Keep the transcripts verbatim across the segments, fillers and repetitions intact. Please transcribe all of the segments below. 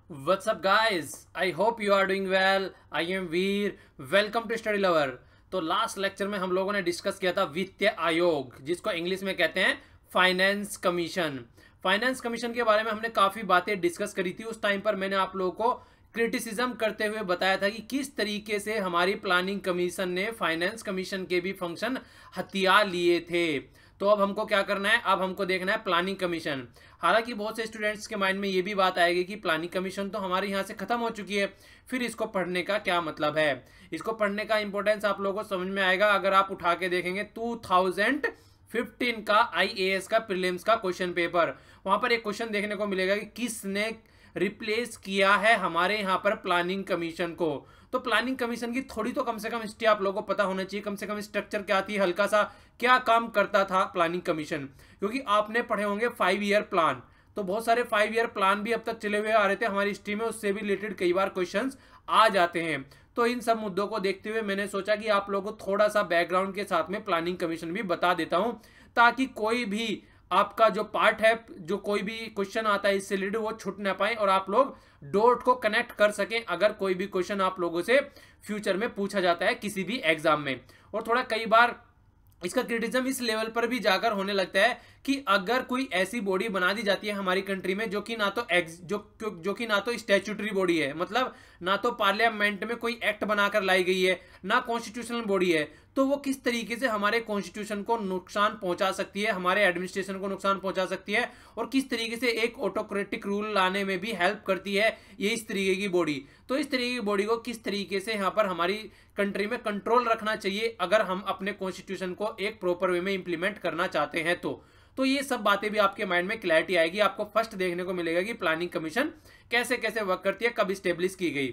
What's up guys? I hope you are doing well. I am Veer. Welcome to Study Lover. तो last lecture में हम लोगों ने discuss किया था वित्तीय आयोग, जिसको इंग्लिश में कहते हैं फाइनेंस कमीशन। फाइनेंस कमीशन के बारे में हमने काफ़ी बातें डिस्कस करी थी। उस टाइम पर मैंने आप लोगों को क्रिटिसिज्म करते हुए बताया था कि किस तरीके से हमारी प्लानिंग कमीशन ने फाइनेंस कमीशन के भी फंक्शन हथिया लिए थे। तो अब हमको क्या करना है, अब हमको देखना है प्लानिंग कमीशन। हालांकि बहुत से स्टूडेंट्स के माइंड में ये भी बात आएगी कि प्लानिंग कमीशन तो हमारे यहाँ से खत्म हो चुकी है, फिर इसको पढ़ने का क्या मतलब है। इसको पढ़ने का इंपॉर्टेंस आप लोगों को समझ में आएगा अगर आप उठा के देखेंगे टू थाउजेंड फिफ्टीन का आईएएस का प्रीलिम्स का क्वेश्चन पेपर। वहां पर एक क्वेश्चन देखने को मिलेगा कि किसने रिप्लेस किया है हमारे यहाँ पर प्लानिंग कमीशन को। तो प्लानिंग कमीशन की थोड़ी तो कम से कम हिस्ट्री आप लोगों को पता होना चाहिए, कम से कम स्ट्रक्चर क्या थी, हल्का सा क्या काम करता था प्लानिंग कमीशन। क्योंकि आपने पढ़े होंगे फाइव ईयर प्लान, तो बहुत सारे फाइव ईयर प्लान भी अब तक चले हुए आ रहे थे हमारी हिस्ट्री में, उससे भी रिलेटेड कई बार क्वेश्चंस आ जाते हैं। तो इन सब मुद्दों को देखते हुए मैंने सोचा कि आप लोगों को थोड़ा सा बैकग्राउंड के साथ में प्लानिंग कमीशन भी बता देता हूं, ताकि कोई भी आपका जो पार्ट है, जो कोई भी क्वेश्चन आता है इससे रिलेटेड, वो छूट ना पाए और आप लोग डॉट को कनेक्ट कर सकें अगर कोई भी क्वेश्चन आप लोगों से फ्यूचर में पूछा जाता है किसी भी एग्जाम में। और थोड़ा कई बार इसका क्रिटिसिज्म इस लेवल पर भी जाकर होने लगता है कि अगर कोई ऐसी बॉडी बना दी जाती है हमारी कंट्री में जो कि ना तो एग्ज जो जो कि ना तो स्टैट्यूटरी बॉडी है, मतलब ना तो पार्लियामेंट में कोई एक्ट बनाकर लाई गई है, ना कॉन्स्टिट्यूशनल बॉडी है, तो वो किस तरीके से हमारे कॉन्स्टिट्यूशन को नुकसान पहुंचा सकती है, हमारे एडमिनिस्ट्रेशन को नुकसान पहुंचा सकती है, और किस तरीके से एक ऑटोक्रेटिक रूल लाने में भी हेल्प करती है ये इस तरीके की बॉडी। तो इस तरीके की बॉडी को किस तरीके से यहाँ पर हमारी कंट्री में कंट्रोल रखना चाहिए अगर हम अपने कॉन्स्टिट्यूशन को एक प्रॉपर वे में इंप्लीमेंट करना चाहते हैं। तो तो ये सब बातें भी आपके माइंड में क्लैरिटी आएगी। आपको फर्स्ट देखने को मिलेगा कि प्लानिंग कमीशन कैसे कैसे वर्क करती है, कब स्टेब्लिश की गई।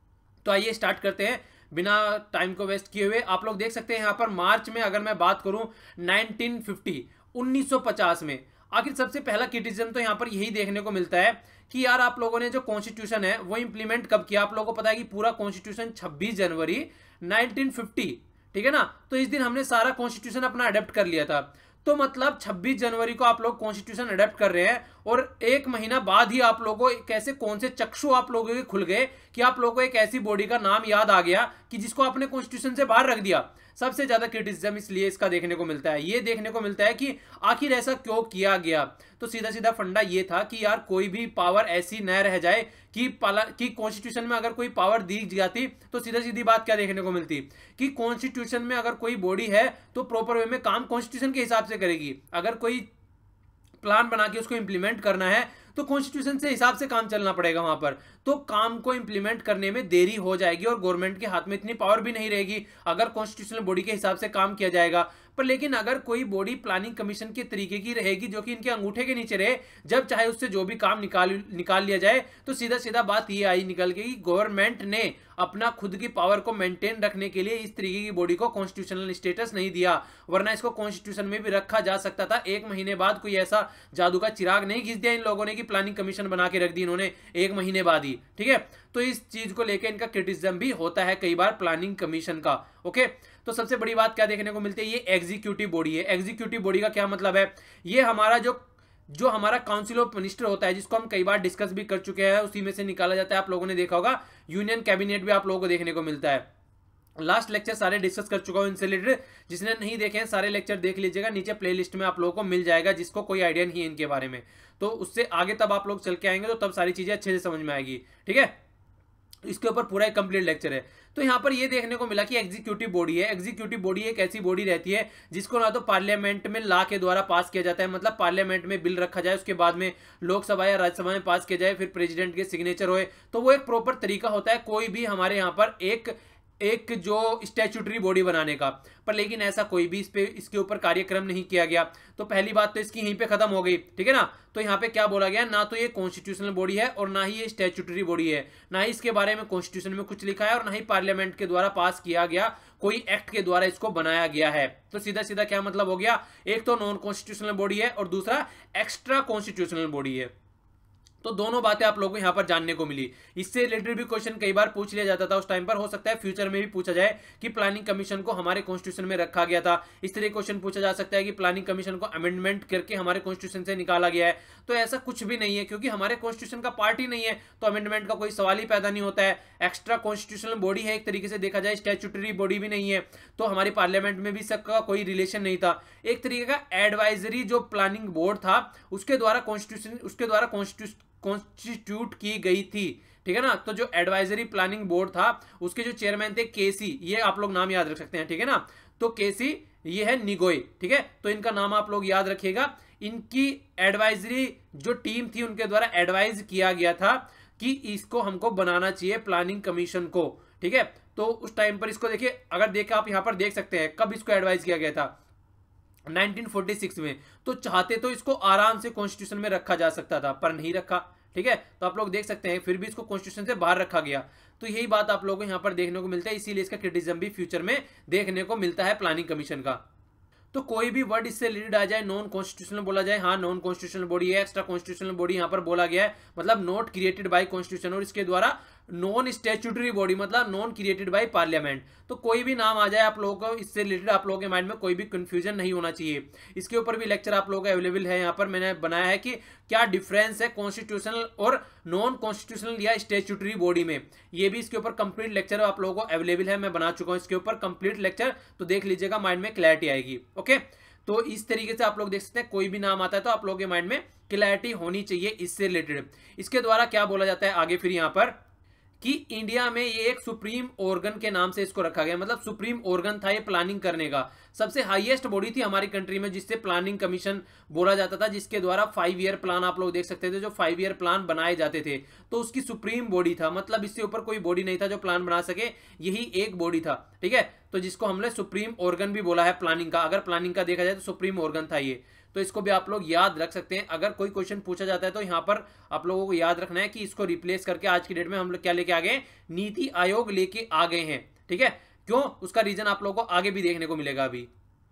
तो आइए स्टार्ट करते हैं बिना टाइम को वेस्ट किए हुए। आप लोग देख सकते हैं यहाँ पर मार्च में अगर मैं बात करूं नाइनटीन फिफ्टी उन्नीस सौ पचास में, आखिर सबसे पहला क्रिटिसिज्म तो यहाँ पर यही देखने को मिलता है कि यार आप लोगों ने जो कॉन्स्टिट्यूशन है वो इंप्लीमेंट कब किया। आप लोगों को पता है कि पूरा कॉन्स्टिट्यूशन छब्बीस जनवरी नाइनटीन फिफ्टी, ठीक है ना, तो इस दिन हमने सारा कॉन्स्टिट्यूशन अपना अडेप्ट कर लिया था। तो मतलब छब्बीस जनवरी को आप लोग कॉन्स्टिट्यूशन अडेप्ट कर रहे हैं और एक महीना बाद ही आप लोगों को कैसे कौन से चक्षु आप लोगों के खुल गए कि आप लोगों को एक ऐसी बॉडी का नाम याद आ गया कि जिसको आपने कॉन्स्टिट्यूशन से बाहर रख दिया। सबसे ज्यादा क्रिटिसिज्म इसलिए इसका देखने को मिलता है, ये देखने को मिलता है कि आखिर ऐसा क्यों किया गया। तो सीधा सीधा फंडा ये था कि यार कोई भी पावर ऐसी न रह जाए कि पाला कि कॉन्स्टिट्यूशन में अगर कोई पावर दी जाती तो सीधा सीधी बात क्या देखने को मिलती कि कॉन्स्टिट्यूशन में अगर कोई बॉडी है तो प्रॉपर वे में काम कॉन्स्टिट्यूशन के हिसाब से करेगी। अगर कोई प्लान बना के उसको इंप्लीमेंट करना है तो कॉन्स्टिट्यूशन से हिसाब से काम चलना पड़ेगा वहां पर, तो काम को इंप्लीमेंट करने में देरी हो जाएगी और गवर्नमेंट के हाथ में इतनी पावर भी नहीं रहेगी अगर कॉन्स्टिट्यूशनल बॉडी के हिसाब से काम किया जाएगा। पर लेकिन अगर कोई बॉडी प्लानिंग कमीशन के तरीके की रहेगी जो कि इनके अंगूठे के नीचे रहे, जब चाहे उससे जो भी काम निकाल निकाल लिया जाए, तो सीधा सीधा बात ये आई निकल के कि गवर्नमेंट ने अपना खुद की पावर को मेंटेन रखने के लिए इस तरीके की बॉडी को कॉन्स्टिट्यूशनल स्टेटस नहीं दिया, वरना इसको कॉन्स्टिट्यूशन में भी रखा जा सकता था। एक महीने बाद कोई ऐसा जादू का चिराग नहीं घिस दिया इन लोगों ने कि प्लानिंग कमीशन बना के रख दी इन्होंने एक महीने बाद ही, ठीक है। तो इस चीज को लेकर इनका क्रिटिसिज्म भी होता है कई बार प्लानिंग कमीशन का। ओके, तो सबसे बड़ी बात क्या देखने को मिलती है, ये एग्जीक्यूटिव बॉडी है। एग्जीक्यूटिव बॉडी का क्या मतलब है, ये हमारा जो जो हमारा काउंसिल ऑफ मिनिस्टर होता है, जिसको हम कई बार डिस्कस भी कर चुके हैं, उसी में से निकाला जाता है। आप लोगों ने देखा होगा यूनियन कैबिनेट भी आप लोगों को देखने को मिलता है। लास्ट लेक्चर सारे डिस्कस कर चुका हूं इनसे रिलेटेड, जिसने नहीं देखे हैं सारे लेक्चर देख लीजिएगा, नीचे प्लेलिस्ट में आप लोगों को मिल जाएगा, जिसको कोई आइडिया नहीं है इनके बारे में। तो उससे आगे तब आप लोग चल के आएंगे तो तब सारी चीजें अच्छे से समझ में आएगी, ठीक है। इसके ऊपर पूरा एक कंप्लीट लेक्चर है। तो यहाँ पर ये देखने को मिला कि एग्जीक्यूटिव बॉडी है। एग्जीक्यूटिव बॉडी एक ऐसी बॉडी रहती है जिसको ना तो पार्लियामेंट में लॉ के द्वारा पास किया जाता है, मतलब पार्लियामेंट में बिल रखा जाए, उसके बाद में लोकसभा या राज्यसभा में पास किया जाए, फिर प्रेसिडेंट के सिग्नेचर होए, तो वो एक प्रॉपर तरीका होता है कोई भी हमारे यहाँ पर एक एक जो स्टैट्यूटरी बॉडी बनाने का। पर लेकिन ऐसा कोई भी इस पे इसके ऊपर कार्यक्रम नहीं किया गया। तो पहली बात तो इसकी यहीं पे खत्म हो गई, ठीक है ना। तो यहाँ पे क्या बोला गया, ना तो ये कॉन्स्टिट्यूशनल बॉडी है और ना ही ये स्टैट्यूटरी बॉडी है, ना ही इसके बारे में कॉन्स्टिट्यूशन में कुछ लिखा है और ना ही पार्लियामेंट के द्वारा पास किया गया कोई एक्ट के द्वारा इसको बनाया गया है। तो सीधा सीधा क्या मतलब हो गया, एक तो नॉन कॉन्स्टिट्यूशनल बॉडी है और दूसरा एक्स्ट्रा कॉन्स्टिट्यूशनल बॉडी है। तो दोनों बातें आप लोगों को यहां पर जानने को मिली। इससे रिलेटेड भी क्वेश्चन कई बार पूछ लिया जाता था उस टाइम पर, हो सकता है फ्यूचर में भी पूछा जाए कि प्लानिंग कमीशन को हमारे कॉन्स्टिट्यूशन में रखा गया था। इस तरह क्वेश्चन पूछा जा सकता है कि प्लानिंग कमीशन को अमेंडमेंट करके हमारे कॉन्स्टिट्यूशन से निकाला गया है। तो ऐसा कुछ भी नहीं है, क्योंकि हमारे कॉन्स्टिट्यूशन का पार्ट ही नहीं है, तो अमेंडमेंट का कोई सवाल ही पैदा नहीं होता है। एक्स्ट्रा कॉन्स्टिट्यूशनल बॉडी है, एक तरीके से देखा जाए स्टैट्यूटरी बॉडी भी नहीं है, तो हमारी पार्लियामेंट में भी इसका कोई रिलेशन नहीं था। एक तरीके का एडवाइजरी जो प्लानिंग बोर्ड था उसके द्वारा कॉन्स्टिट्यूशन उसके द्वारा कॉन्स्टिट्यूशन कॉन्स्टिट्यूट की गई थी, ठीक है ना। तो जो एडवाइजरी प्लानिंग बोर्ड था उसके जो चेयरमैन थे केसी, ये आप लोग नाम याद रख सकते हैं, ठीक है ना। तो केसी ये है निगोय, ठीक है, तो इनका नाम आप लोग याद रखिएगा। इनकी एडवाइजरी जो टीम थी उनके द्वारा एडवाइज किया गया था कि इसको हमको बनाना चाहिए प्लानिंग कमीशन को, ठीक है। तो उस टाइम पर इसको देखिए, अगर देखा आप यहां पर देख सकते हैं कब इसको एडवाइज किया गया था, नाइनटीन फोर्टी सिक्स में। तो चाहते तो इसको आराम से कॉन्स्टिट्यूशन में रखा जा सकता था पर नहीं रखा, ठीक है। तो आप लोग देख सकते हैं फिर भी इसको कॉन्स्टिट्यूशन से बाहर रखा गया। तो यही बात आप लोगों को यहां पर देखने को मिलता है, इसीलिए इसका क्रिटिसिज्म भी फ्यूचर में देखने को मिलता है प्लानिंग कमीशन का। तो कोई भी वर्ड इससे रिलेटेड आ जाए, नॉन कॉन्स्टिट्यूशनल बोला जाए, हाँ नॉन कॉन्स्टिट्यूशनल बॉडी है, एक्स्ट्रा कॉन्स्टिट्यूशनल बॉडी यहां पर बोला गया है, मतलब नॉट क्रिएटेड बाय कॉन्स्टिट्यूशन, और इसके द्वारा नॉन स्टैट्यूटरी बॉडी मतलब नॉन क्रिएटेड बाय पार्लियामेंट। तो कोई भी नाम आ जाए आप लोगों को इससे रिलेटेड, आप लोगों के माइंड में कोई भी कंफ्यूजन नहीं होना चाहिए। इसके ऊपर भी लेक्चर आप लोगों का अवेलेबल है, यहाँ पर मैंने बनाया है कि क्या डिफरेंस है कॉन्स्टिट्यूशनल और नॉन कॉन्स्टिट्यूशनल या स्टैट्यूटरी बॉडी में। ये भी इसके ऊपर कंप्लीट लेक्चर आप लोगों को अवेलेबल है, मैं बना चुका हूँ इसके ऊपर कंप्लीट लेक्चर, तो देख लीजिएगा, माइंड में क्लैरिटी आएगी। ओके, तो इस तरीके से आप लोग देख सकते हैं, कोई भी नाम आता है तो आप लोगों के माइंड में क्लैरिटी होनी चाहिए इससे रिलेटेड। इसके द्वारा क्या बोला जाता है आगे फिर यहाँ पर कि इंडिया में ये एक सुप्रीम ऑर्गन के नाम से इसको रखा गया, मतलब सुप्रीम ऑर्गन था ये प्लानिंग करने का, सबसे हाईएस्ट बॉडी थी हमारी कंट्री में जिससे प्लानिंग कमीशन बोला जाता था, जिसके द्वारा फाइव ईयर प्लान आप लोग देख सकते थे, जो फाइव ईयर प्लान बनाए जाते थे, तो उसकी सुप्रीम बॉडी था, मतलब इससे ऊपर कोई बॉडी नहीं था जो प्लान बना सके, यही एक बॉडी था, ठीक है। तो जिसको हमने सुप्रीम ऑर्गन भी बोला है प्लानिंग का, अगर प्लानिंग का देखा जाए तो सुप्रीम ऑर्गन था ये। तो इसको भी आप लोग याद रख सकते हैं। अगर कोई क्वेश्चन पूछा जाता है तो यहाँ पर आप लोगों को याद रखना है कि इसको रिप्लेस करके आज की डेट में हम लोग क्या लेके आ गए, नीति आयोग लेके आ गए हैं, ठीक है। क्यों, उसका रीजन आप लोगों को आगे भी देखने को मिलेगा अभी।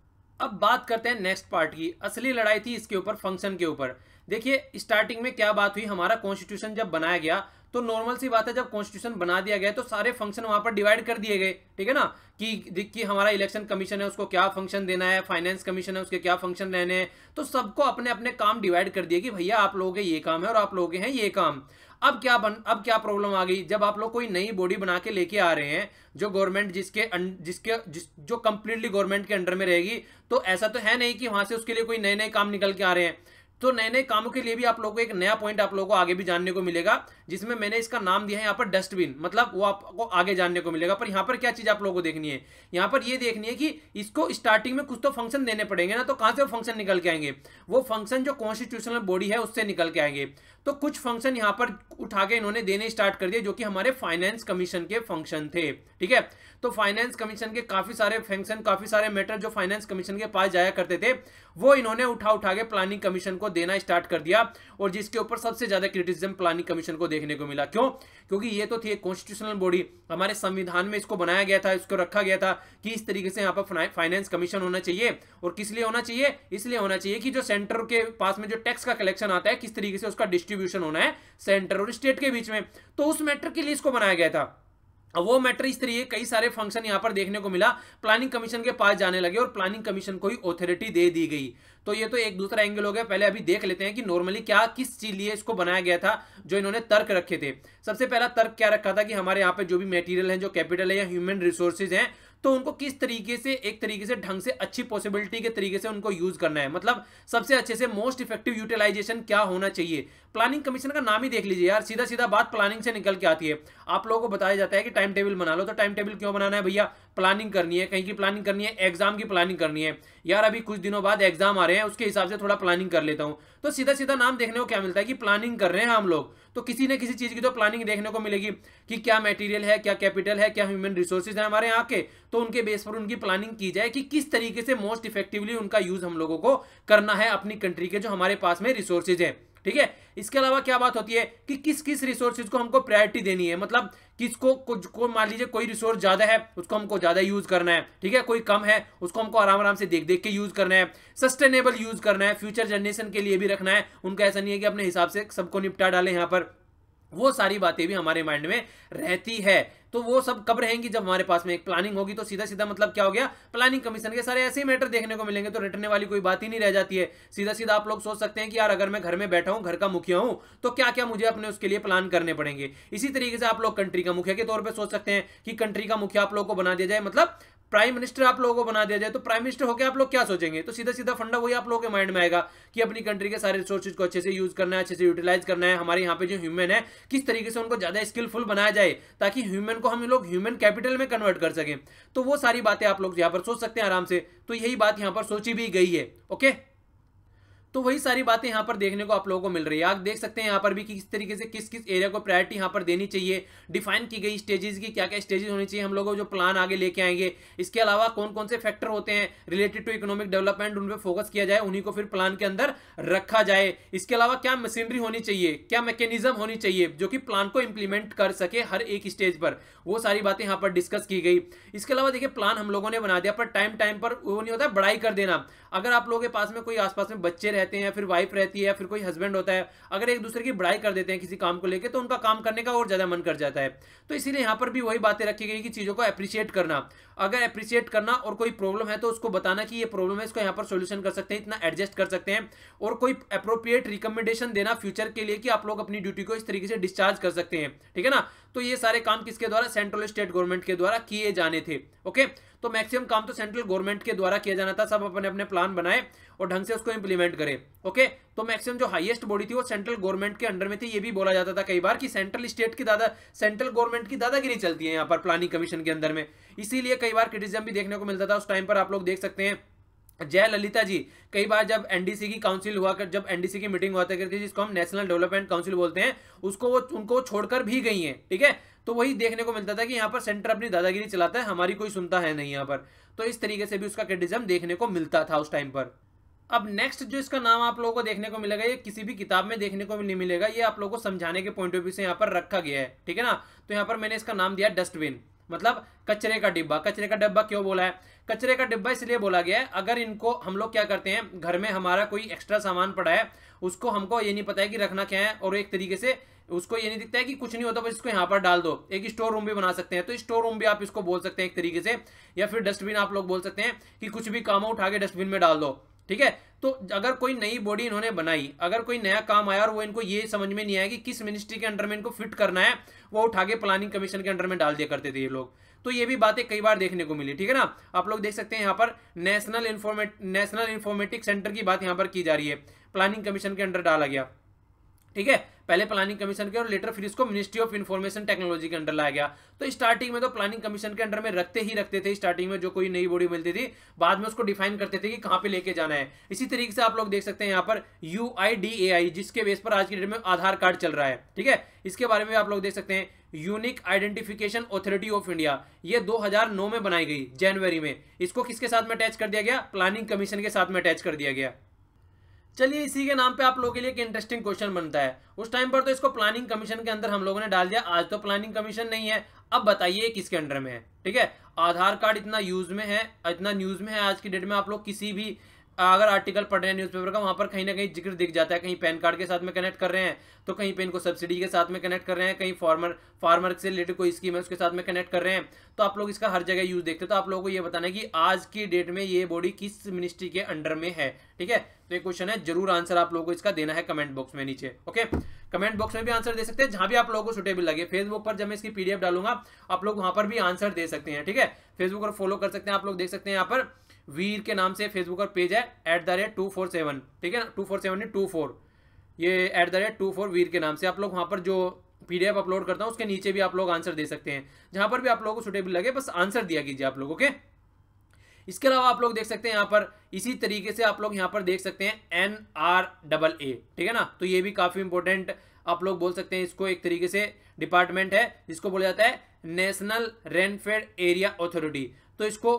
अब बात करते हैं नेक्स्ट पार्ट की। असली लड़ाई थी इसके ऊपर, फंक्शन के ऊपर। देखिए स्टार्टिंग में क्या बात हुई, हमारा कॉन्स्टिट्यूशन जब बनाया गया तो नॉर्मल सी बात है, जब कॉन्स्टिट्यूशन बना दिया गया तो सारे फंक्शन वहां पर डिवाइड कर दिए गए, ठीक है ना, कि कि हमारा इलेक्शन कमीशन है उसको क्या फंक्शन देना है, फाइनेंस कमीशन है उसके क्या फंक्शन रहने हैं, तो सबको अपने अपने काम डिवाइड कर दिए कि भैया आप लोगों के ये काम है और आप लोगों के हैं ये काम। अब क्या बन अब क्या प्रॉब्लम आ गई, जब आप लोग कोई नई बॉडी बना के लेके आ रहे हैं जो गवर्नमेंट जिसके जिसके जिस जो कंप्लीटली गवर्नमेंट के अंडर में रहेगी, तो ऐसा तो है नहीं कि वहां से उसके लिए कोई नए नए काम निकल के आ रहे हैं। तो नए नए कामों के लिए भी आप लोगों को एक नया पॉइंट आप लोगों को आगे भी जानने को मिलेगा, जिसमें मैंने इसका नाम दिया है यहाँ पर डस्टबिन, मतलब वो आपको आगे जानने को मिलेगा। पर यहाँ पर क्या चीज आप लोगों को देखनी है, यहाँ पर ये देखनी है कि इसको स्टार्टिंग में कुछ तो फंक्शन देने पड़ेंगे ना, तो कहां से वो फंक्शन निकल के आएंगे, वो फंक्शन जो कॉन्स्टिट्यूशनल बॉडी है उससे निकल के आएंगे। तो कुछ फंक्शन यहाँ पर उठा के इन्होंने देने स्टार्ट कर दिए जो कि हमारे फाइनेंस कमीशन के फंक्शन थे, ठीक है। तो फाइनेंस कमीशन के काफी सारे फंक्शन, काफी सारे मैटर जो फाइनेंस कमीशन के पास जाया करते थे, वो इन्होंने उठा उठा के प्लानिंग कमीशन को देना स्टार्ट कर दिया, और जिसके ऊपर सबसे ज्यादा क्रिटिसिज्म प्लानिंग कमीशन को देखने को मिला। क्यों, क्योंकि ये तो थी एक कॉन्स्टिट्यूशनल बॉडी, हमारे संविधान में इसको बनाया गया था, इसको रखा गया था कि इस तरीके से यहाँ पर फाइनेंस कमीशन होना चाहिए। और किस लिए होना चाहिए, इसलिए होना चाहिए कि जो सेंटर के पास में जो टैक्स का कलेक्शन आता है, किस तरीके से उसका डिस्ट्रीब्यूशन होना है सेंटर और स्टेट के बीच में, तो उस मैटर के लिए इसको बनाया गया था। अब वो मैटर इस तरीके कई सारे फंक्शन यहां पर देखने को मिला, प्लानिंग कमीशन के पास जाने लगे और प्लानिंग कमीशन को ही ऑथोरिटी दे दी गई। तो ये तो एक दूसरा एंगल हो गया। पहले अभी देख लेते हैं कि नॉर्मली क्या किस चीज लिए इसको बनाया गया था, जो इन्होंने तर्क रखे थे। सबसे पहला तर्क क्या रखा था कि हमारे यहाँ पे जो भी मटेरियल है, जो कैपिटल है या ह्यूमन रिसोर्सेज हैं, तो उनको किस तरीके से एक तरीके से ढंग से अच्छी पॉसिबिलिटी के तरीके से उनको यूज करना है, मतलब सबसे अच्छे से मोस्ट इफेक्टिव यूटिलाइजेशन क्या होना चाहिए। प्लानिंग कमीशन का नाम ही देख लीजिए यार, सीधा सीधा बात प्लानिंग से निकल के आती है। आप लोगों को बताया जाता है कि टाइम टेबल बना लो, तो टाइम टेबल क्यों बनाना है भैया, प्लानिंग करनी है, कहीं की प्लानिंग करनी है, एग्जाम की प्लानिंग करनी है। यार अभी कुछ दिनों बाद एग्जाम आ रहे हैं, उसके हिसाब से थोड़ा प्लानिंग कर लेता हूं, तो सीधा सीधा नाम देखने को क्या मिलता है कि प्लानिंग कर रहे हैं हम लोग। तो किसी न किसी चीज की तो प्लानिंग देखने को मिलेगी कि क्या मटेरियल है, क्या कैपिटल है, क्या ह्यूमन रिसोर्सेज है हमारे यहाँ के, तो उनके बेस पर उनकी प्लानिंग की जाए कि किस तरीके से मोस्ट इफेक्टिवली उनका यूज हम लोगों को करना है अपनी कंट्री के जो हमारे पास में रिसोर्सेज है, ठीक है। इसके अलावा क्या बात होती है कि किस किस रिसोर्सेज को हमको प्रायोरिटी देनी है, मतलब किसको कुछ को मान लीजिए कोई रिसोर्स ज्यादा है उसको हमको ज्यादा यूज करना है, ठीक है, कोई कम है उसको हमको आराम आराम से देख देख के यूज करना है, सस्टेनेबल यूज करना है, फ्यूचर जनरेशन के लिए भी रखना है, उनका ऐसा नहीं है कि अपने हिसाब से सबको निपटा डालें यहाँ पर, वो सारी बातें भी हमारे माइंड में रहती है। तो वो सब कब रहेंगी, जब हमारे पास में एक प्लानिंग होगी। तो सीधा सीधा मतलब क्या हो गया, प्लानिंग कमीशन के सारे ऐसे ही मैटर देखने को मिलेंगे, तो रटने वाली कोई बात ही नहीं रह जाती है। सीधा सीधा आप लोग सोच सकते हैं कि यार अगर मैं घर में बैठा हूं, घर का मुखिया हूं, तो क्या क्या मुझे अपने उसके लिए प्लान करने पड़ेंगे। इसी तरीके से आप लोग कंट्री का मुखिया के तौर पर सोच सकते हैं कि कंट्री का मुखिया आप लोग को बना दिया जाए, मतलब प्राइम मिनिस्टर आप लोगों को बना दिया जाए, तो प्राइम मिनिस्टर होकर आप लोग क्या सोचेंगे, तो सीधा सीधा फंडा वही आप लोगों के माइंड में आएगा कि अपनी कंट्री के सारे रिसोर्सेज को अच्छे से यूज करना है, अच्छे से यूटिलाइज करना है। हमारे यहाँ पे जो ह्यूमन है किस तरीके से उनको ज्यादा स्किलफुल बनाया जाए ताकि ह्यूमन को हम लोग ह्यूमन कैपिटल में कन्वर्ट कर सकें। तो वो सारी बातें आप लोग यहाँ पर सोच सकते हैं आराम से। तो यही बात यहाँ पर सोची भी गई है। ओके, तो वही सारी बातें यहाँ पर देखने को आप लोगों को मिल रही है। आप देख सकते हैं यहाँ पर भी कि किस तरीके से किस किस एरिया को प्रायोरिटी यहाँ पर देनी चाहिए, डिफाइन की गई स्टेजेस की क्या क्या स्टेजेस होनी चाहिए हम लोगों को जो प्लान आगे लेके आएंगे। इसके अलावा कौन कौन से फैक्टर होते हैं रिलेटेड टू इकोनॉमिक डेवलपमेंट, उन पर फोकस किया जाए, उन्हीं को फिर प्लान के अंदर रखा जाए। इसके अलावा क्या मशीनरी होनी चाहिए, क्या मैकेनिज्म होनी चाहिए जो कि प्लान को इंप्लीमेंट कर सके हर एक स्टेज पर, वो सारी बातें यहाँ पर डिस्कस की गई। इसके अलावा देखिए प्लान हम लोगों ने बना दिया, पर टाइम टाइम पर वो नहीं होता बड़ाई कर देना। अगर आप लोगों के पास में कोई आसपास में बच्चे रहते हैं या फिर वाइफ रहती है या फिर कोई हस्बैंड होता है, अगर एक दूसरे की बड़ाई कर देते हैं किसी काम को लेकर, तो उनका काम करने का और ज्यादा मन कर जाता है। तो इसीलिए यहाँ पर भी वही बातें रखी गई कि चीजों को अप्रिशिएट करना, अगर अप्रिशिएट करना और कोई प्रॉब्लम है तो उसको बताना कि ये प्रॉब्लम है, इसको यहाँ पर सोल्यूशन कर सकते हैं, इतना एडजस्ट कर सकते हैं, और कोई अप्रोप्रिएट रिकमेंडेशन देना फ्यूचर के लिए कि आप लोग अपनी ड्यूटी को इस तरीके से डिस्चार्ज कर सकते हैं। ठीक है ना, तो ये सारे काम किसके द्वारा, सेंट्रल स्टेट गवर्नमेंट के द्वारा किए जाने थे। ओके, तो मैक्सिमम काम तो सेंट्रल गवर्नमेंट के द्वारा किया जाना था, सब अपने अपने प्लान बनाए और ढंग से उसको इंप्लीमेंट करें। ओके, तो मैक्सिमम जो हाईएस्ट बॉडी थी वो सेंट्रल गवर्नमेंट के अंडर में थी। ये भी बोला जाता था कई बार कि सेंट्रल स्टेट की दादा सेंट्रल गवर्नमेंट की दादागिरी चलती है यहाँ पर प्लानिंग कमीशन के अंदर में, इसीलिए कई बार क्रिटिसिज्म भी देखने को मिलता था उस टाइम पर। आप लोग देख सकते हैं जयललिता जी कई बार जब एनडीसी की काउंसिल हुआ कर जब एनडीसी की मीटिंग हुआ करती है, जिसको हम नेशनल डेवलपमेंट काउंसिल बोलते हैं, उसको वो उनको छोड़कर भी गई हैं। ठीक है, तो वही देखने को मिलता था कि यहाँ पर सेंटर अपनी दादागिरी चलाता है, हमारी कोई सुनता है नहीं यहाँ पर। तो इस तरीके से भी उसका क्रिटिसिज्म देखने को मिलता था उस टाइम पर। अब नेक्स्ट जो इसका नाम आप लोगों को देखने को मिलेगा, ये किसी भी किताब में देखने को नहीं मिलेगा, ये आप लोगों को समझाने के पॉइंट ऑफ व्यू से यहाँ पर रखा गया है। ठीक है ना, तो यहाँ पर मैंने इसका नाम दिया डस्टबिन, मतलब कचरे का डिब्बा। कचरे का डिब्बा क्यों बोला है, कचरे का डिब्बा इसलिए बोला गया है, अगर इनको हम लोग क्या करते हैं, घर में हमारा कोई एक्स्ट्रा सामान पड़ा है, उसको हमको ये नहीं पता है कि रखना क्या है, और एक तरीके से उसको ये नहीं दिखता है कि कुछ नहीं होता, बस इसको यहाँ पर डाल दो। एक स्टोर रूम भी बना सकते हैं, तो स्टोर रूम भी आप इसको बोल सकते हैं एक तरीके से, या फिर डस्टबिन आप लोग बोल सकते हैं कि कुछ भी काम उठा के डस्टबिन में डाल दो। ठीक है, तो अगर कोई नई बॉडी इन्होंने बनाई, अगर कोई नया काम आया और वो इनको ये समझ में नहीं आया कि किस मिनिस्ट्री के अंडर में इनको फिट करना है, वो उठा के प्लानिंग कमीशन के अंडर में डाल दिया करते थे ये लोग। तो ये भी बातें कई बार देखने को मिली। ठीक है ना, आप लोग देख सकते हैं यहाँ पर national informat national informatics centre की बात यहाँ पर की जा रही है, प्लानिंग कमीशन के अंडर डाला गया। ठीक है, पहले प्लानिंग कमीशन के और लेटर फिर इसको मिनिस्ट्री ऑफ इंफॉर्मेशन टेक्नोलॉजी के अंडर लाया गया। तो स्टार्टिंग में तो प्लानिंग कमीशन के अंडर में रखते ही रखते थे, स्टार्टिंग में जो कोई नई बॉडी मिलती थी, बाद में उसको डिफाइन करते थे कि कहां पे लेके जाना है। इसी तरीके से आप लोग देख सकते हैं यहाँ पर यू आई डी ए आई, जिसके बेस पर आज की डेट में आधार कार्ड चल रहा है। ठीक है, इसके बारे में आप लोग देख सकते हैं unique identification authority of India, ये दो हज़ार नौ में बनाई गई जनवरी में। इसको किसके साथ में अटैच कर दिया गया, प्लानिंग कमीशन के साथ में अटैच कर दिया गया। चलिए, इसी के नाम पे आप लोगों के लिए एक इंटरेस्टिंग क्वेश्चन बनता है। उस टाइम पर तो इसको प्लानिंग कमीशन के अंदर हम लोगों ने डाल दिया, आज तो प्लानिंग कमीशन नहीं है। अब बताइए किसके अंडर में है। ठीक है, आधार कार्ड इतना यूज में है, इतना न्यूज में है आज की डेट में। आप लोग किसी भी अगर आर्टिकल पढ़ रहे हैं न्यूज़पेपर का, वहां पर कहीं ना कहीं जिक्र दिख जाता है, कहीं पैन कार्ड के साथ में कनेक्ट कर रहे हैं, तो कहीं पे इनको सब्सिडी के साथ में कनेक्ट कर रहे हैं, कहीं फार्मर फार्मर से रिलेटेड कोई स्कीम है उसके साथ में कनेक्ट कर रहे हैं। तो आप लोग इसका हर जगह यूज देखते हैं। तो आप लोगों को ये बताना है कि आज की डेट में ये बॉडी किस मिनिस्ट्री के अंडर में है। ठीक है, तो ये क्वेश्चन है, जरूर आंसर आप लोगों को इसका देना है कमेंट बॉक्स में नीचे। ओके, कमेंट बॉक्स में भी आंसर दे सकते हैं, जहां भी आप लोगों को सुटेबल लगे। फेसबुक पर जब मैं इसकी पीडीएफ डालूंगा, आप लोग वहां पर भी आंसर दे सकते हैं। ठीक है, फेसबुक पर फॉलो कर सकते हैं। आप लोग देख सकते हैं यहाँ पर वीर के नाम से फेसबुक पर पेज है, at the rate two four seven. ठीक है ना, two four seven two four ये at the rate two four Veer के नाम से। आप लोग वहां पर जो पीडीएफ अपलोड करता हूं उसके नीचे भी आप लोग आंसर दे सकते हैं, जहां पर भी आप लोगों को सुटेबल लगे, बस आंसर दिया कीजिए आप लोग। ओके, इसके अलावा आप लोग देख सकते हैं यहाँ पर इसी तरीके से आप लोग यहाँ पर देख सकते हैं एन आर डबल ए। ठीक है ना, तो ये भी काफी इंपॉर्टेंट आप लोग बोल सकते हैं इसको, एक तरीके से डिपार्टमेंट है जिसको बोला जाता है नेशनल रेनफेड एरिया अथॉरिटी। तो इसको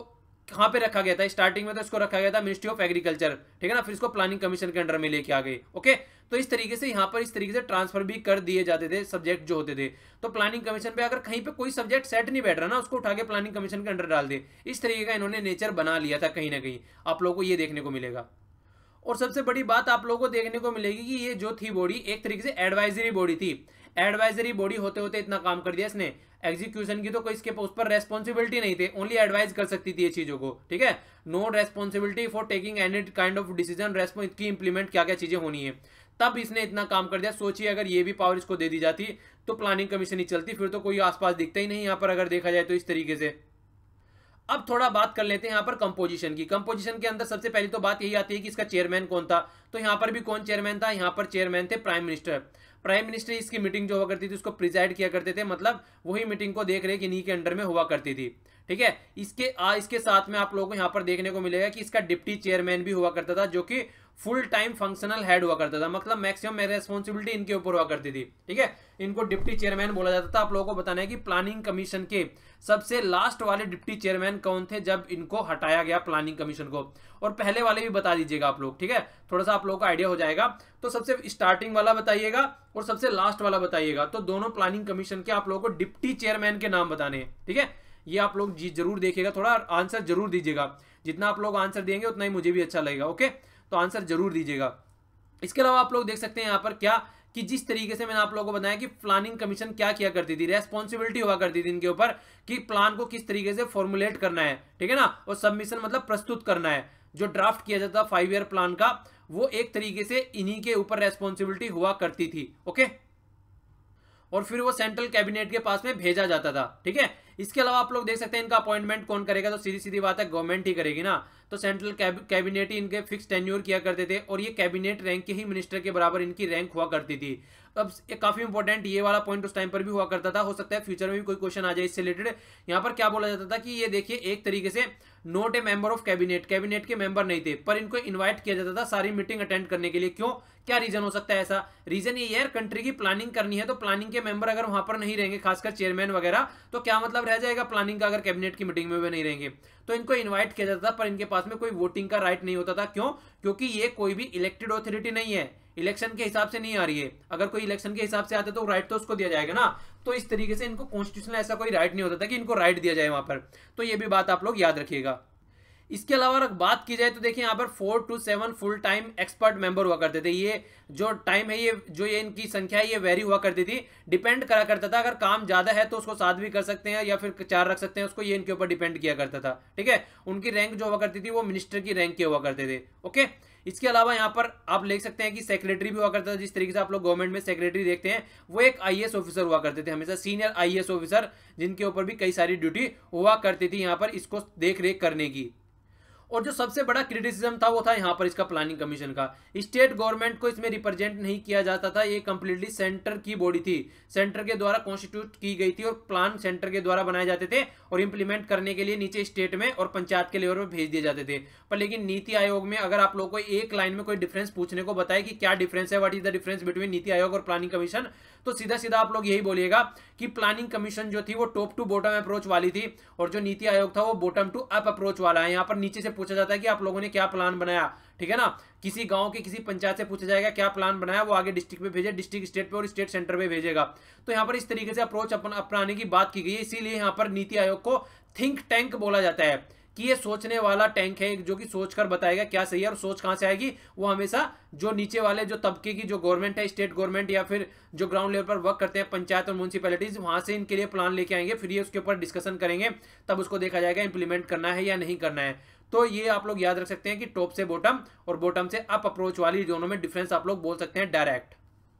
कहाँ पे रखा गया था स्टार्टिंग में, तो इसको रखा गया था मिनिस्ट्री ऑफ एग्रीकल्चर, ठीक है ना, फिर इसको प्लानिंग कमीशन के अंडर में लेके आ गए। ओके, तो इस तरीके से यहाँ पर इस तरीके से ट्रांसफर भी कर दिए जाते थे सब्जेक्ट जो होते थे। तो प्लानिंग कमीशन पे अगर कहीं पे कोई सब्जेक्ट सेट नहीं बैठ रहा ना, उसको उठा के प्लानिंग कमीशन के अंडर डाल दे, इस तरीके का इन्होंने नेचर बना लिया था कहीं ना कहीं, आप लोगों को ये देखने को मिलेगा। और सबसे बड़ी बात आप लोगों को देखने को मिलेगी कि ये जो थी बॉडी एक तरीके से एडवाइजरी बॉडी थी। एडवाइजरी बॉडी होते होते इतना काम कर दिया इसने, एग्जीक्यूशन की तो कोई इसके उस पर रेस्पॉन्सिबिलिटी नहीं थी, ओनली एडवाइज कर सकती थी ये चीजों को, ठीक है। No responsibility for taking any kind of decision, response की इंप्लीमेंट क्या क्या चीजें होनी है, तब इसने इतना काम कर दिया। सोचिए अगर ये भी पावर इसको दे दी जाती तो प्लानिंग कमीशन ही चलती, फिर तो कोई आसपास दिखता ही नहीं यहाँ पर अगर देखा जाए तो इस तरीके से। अब थोड़ा बात कर लेते हैं यहाँ पर कंपोजिशन की। कंपोजिशन के अंदर सबसे पहली तो बात यही आती है कि इसका चेयरमैन कौन था। तो यहाँ पर भी कौन चेयरमैन था, यहाँ पर चेयरमैन थे प्राइम मिनिस्टर। प्राइम मिनिस्टर इसकी मीटिंग जो हुआ करती थी उसको प्रिजाइड किया करते थे, मतलब वही मीटिंग को देख रेख इन्हीं के अंडर में हुआ करती थी, ठीक है। इसके आ, इसके साथ में आप लोगों को यहाँ पर देखने को मिलेगा कि इसका डिप्टी चेयरमैन भी हुआ करता था, जो कि फुल टाइम फंक्शनल हेड हुआ करता था, मतलब मैक्सिमम रेस्पॉन्सिबिलिटी इनके ऊपर हुआ करती थी, ठीक है। इनको डिप्टी चेयरमैन बोला जाता था। आप लोगों को बताना है कि प्लानिंग कमीशन के सबसे लास्ट वाले डिप्टी चेयरमैन कौन थे जब इनको हटाया गया प्लानिंग कमीशन को, और पहले वाले भी बता दीजिएगा आप लोग, ठीक है, थोड़ा सा आप लोगों को आइडिया हो जाएगा। तो सबसे स्टार्टिंग वाला बताइएगा और सबसे लास्ट वाला बताइएगा। तो दोनों प्लानिंग कमीशन के आप लोगों को डिप्टी चेयरमैन के नाम बताने हैं, ठीक है। ये आप लोग जी जरूर देखिएगा, थोड़ा आंसर जरूर दीजिएगा, जितना आप लोग आंसर देंगे उतना ही मुझे भी अच्छा लगेगा। ओके, तो आंसर जरूर दीजिएगा। इसके अलावा आप लोग देख सकते हैं यहाँ पर क्या कि जिस तरीके से मैंने आप लोगों को बताया कि प्लानिंग कमीशन क्या किया करती थी, रेस्पॉन्सिबिलिटी हुआ करती थी इनके ऊपर कि प्लान को किस तरीके से फॉर्मुलेट करना है, ठीक है ना, और सबमिशन मतलब प्रस्तुत करना है। जो ड्राफ्ट किया जाता फाइव ईयर प्लान का, वो एक तरीके से इन्हीं के ऊपर रेस्पॉन्सिबिलिटी हुआ करती थी। ओके, और फिर वो सेंट्रल कैबिनेट के पास में भेजा जाता था, ठीक है। इसके अलावा आप लोग देख सकते हैं इनका अपॉइंटमेंट कौन करेगा, तो सीधी सीधी बात है गवर्नमेंट ही करेगी ना। तो सेंट्रल कैबिनेट ही इनके फिक्स टेन्योर किया करते थे, और ये कैबिनेट रैंक के ही मिनिस्टर के बराबर इनकी रैंक हुआ करती थी। अब काफी इंपॉर्टेंट ये वाला पॉइंट उस टाइम पर भी हुआ करता था, हो सकता है फ्यूचर में भी कोई क्वेश्चन आ जाए इससे रिलेटेड। यहाँ पर क्या बोला जाता था कि ये देखिए एक तरीके से not a member of cabinet, cabinet के मेंबर नहीं थे, पर इनको इन्वाइट किया जाता था सारी मीटिंग अटेंड करने के लिए। क्यों, क्या रीजन हो सकता है ऐसा? रीजन ये यार, कंट्री की प्लानिंग करनी है, तो प्लानिंग के मेंबर अगर वहां पर नहीं रहेंगे, खासकर चेयरमैन वगैरह, तो क्या मतलब रह जाएगा प्लानिंग का अगर कैबिनेट की मीटिंग में भी नहीं रहेंगे। तो इनको इन्वाइट किया जाता था, पर इनके पास में कोई वोटिंग का राइट नहीं होता था। क्यों? क्योंकि ये कोई भी इलेक्टेड ऑथोरिटी नहीं है, इलेक्शन के हिसाब से नहीं आ रही है। अगर कोई इलेक्शन के हिसाब से आते तो राइट तो उसको दिया जाएगा ना। तो इस तरीके से इनको कॉन्स्टिट्यूशनल ऐसा कोई राइट नहीं होता था कि इनको राइट दिया जाए वहां पर। तो ये भी बात आप लोग याद रखिएगा। इसके अलावा अगर बात की जाए तो देखिए यहाँ पर four two seven full time expert member हुआ करते थे। ये जो टाइम है, ये जो ये इनकी संख्या है, ये वेरी हुआ करती थी, डिपेंड करा करता था। अगर काम ज्यादा है तो उसको सात भी कर सकते हैं या फिर चार रख सकते हैं उसको, ये इनके ऊपर डिपेंड किया करता था, ठीक है। उनकी रैंक जो हुआ करती थी वो मिनिस्टर की रैंक के हुआ करते थे। ओके, इसके अलावा यहाँ पर आप देख सकते हैं कि सेक्रेटरी भी हुआ करता था। जिस तरीके से आप लोग गवर्नमेंट में सेक्रेटरी देखते हैं, वो एक आईएएस ऑफिसर हुआ करते थे, हमेशा सीनियर आईएएस ऑफिसर, जिनके ऊपर भी कई सारी ड्यूटी हुआ करती थी यहाँ पर इसको देख रेख करने की। और जो सबसे बड़ा क्रिटिसिज्म था वो था यहाँ पर इसका प्लानिंग कमीशन का, स्टेट गवर्नमेंट को इसमें रिप्रेजेंट नहीं किया जाता था। ये कंप्लीटली सेंटर की बॉडी थी, सेंटर के द्वारा कॉन्स्टिट्यूट की गई थी, और प्लान सेंटर के द्वारा बनाए जाते थे और इंप्लीमेंट करने के लिए नीचे स्टेट में और पंचायत के लेवल पर भेज दिए जाते थे। पर लेकिन नीति आयोग में अगर आप लोग को एक लाइन में कोई डिफरेंस पूछने को बताए कि क्या डिफरेंस है, what is the difference between NITI Aayog और प्लानिंग कमीशन, तो सीधा सीधा आप लोग यही बोलिएगा कि प्लानिंग कमीशन जो थी वो टॉप टू बॉटम अप्रोच वाली थी, और जो नीति आयोग था वो बॉटम टू अप अप्रोच वाला है। यहाँ पर नीचे से पूछा जाता है कि आप लोगों ने क्या प्लान बनाया, ठीक है ना। किसी गांव के किसी पंचायत से पूछा जाएगा क्या प्लान बनाया, वो आगे डिस्ट्रिक्ट पे भेजे, डिस्ट्रिक्ट स्टेट पे और स्टेट सेंटर पे भेजेगा। तो यहाँ पर इस तरीके से अप्रोच अपनाने की बात की गई है। इसीलिए यहाँ पर नीति आयोग को थिंक टैंक बोला जाता है कि ये सोचने वाला टैंक है, जो कि सोचकर बताएगा क्या सही है। और सोच कहां से आएगी, वो हमेशा जो नीचे वाले जो तबके की जो गवर्नमेंट है, स्टेट गवर्नमेंट या फिर जो ग्राउंड लेवल पर वर्क करते हैं पंचायत और म्यूनसिपैलिटीज, वहां से इनके लिए प्लान लेके आएंगे, फिर ये उसके ऊपर डिस्कशन करेंगे, तब उसको देखा जाएगा इंप्लीमेंट करना है या नहीं करना है। तो ये आप लोग याद रख सकते हैं कि टॉप से बॉटम और बॉटम से अप अप्रोच वाली दोनों में डिफरेंस आप लोग बोल सकते हैं डायरेक्ट।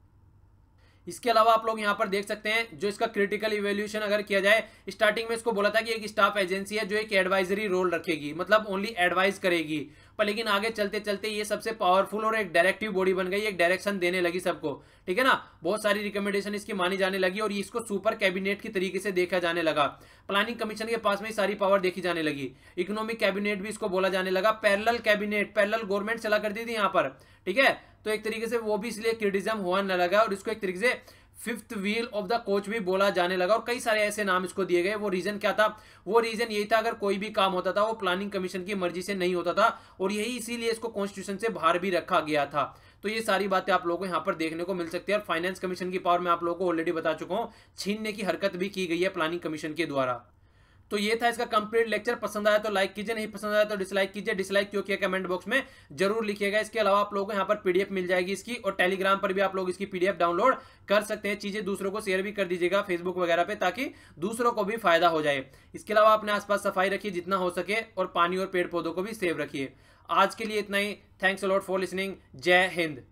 इसके अलावा आप लोग यहाँ पर देख सकते हैं जो इसका क्रिटिकल इवैल्यूएशन अगर किया जाए, स्टार्टिंग में इसको बोला था कि एक स्टाफ एजेंसी है जो एक एडवाइजरी रोल रखेगी, मतलब ओनली एडवाइज करेगी। पर लेकिन आगे चलते चलते ये सबसे पावरफुल और एक डायरेक्टिव बॉडी बन गई, एक डायरेक्शन देने लगी सबको, ठीक है ना। बहुत सारी रिकमेंडेशन इसकी मानी जाने लगी और इसको सुपर कैबिनेट की तरीके से देखा जाने लगा। प्लानिंग कमीशन के पास में सारी पावर देखी जाने लगी। इकोनॉमिक कैबिनेट भी इसको बोला जाने लगा। पैरेलल कैबिनेट, पैरेलल गवर्नमेंट चला करती थी यहाँ पर, ठीक है। तो एक तरीके से वो भी इसलिए क्रिटिसिज्म हुआ न लगा और इसको एक तरीके से fifth wheel of the coach भी बोला जाने लगा और कई सारे ऐसे नाम इसको दिए गए। वो रीजन क्या था? वो रीजन यही था, अगर कोई भी काम होता था वो प्लानिंग कमीशन की मर्जी से नहीं होता था और यही इसीलिए इसको कॉन्स्टिट्यूशन से बाहर भी रखा गया था। तो ये सारी बातें आप लोगों को यहाँ पर देखने को मिल सकती है। और फाइनेंस कमीशन की पावर मैं आप लोगों को ऑलरेडी बता चुका हूँ, छीनने की हरकत भी की गई है प्लानिंग कमीशन के द्वारा। तो ये था इसका कंप्लीट लेक्चर। पसंद आया तो लाइक कीजिए, नहीं पसंद आया तो डिसलाइक कीजिए। डिसलाइक क्यों किया कमेंट बॉक्स में जरूर लिखिएगा। इसके अलावा आप लोगों को यहाँ पर पीडीएफ मिल जाएगी इसकी, और टेलीग्राम पर भी आप लोग इसकी पीडीएफ डाउनलोड कर सकते हैं। चीजें दूसरों को शेयर भी कर दीजिएगा फेसबुक वगैरह पे, ताकि दूसरों को भी फायदा हो जाए। इसके अलावा अपने आसपास सफाई रखिए जितना हो सके, और पानी और पेड़ पौधों को भी सेव रखिए। आज के लिए इतना ही। Thanks a lot for listening. जय हिंद।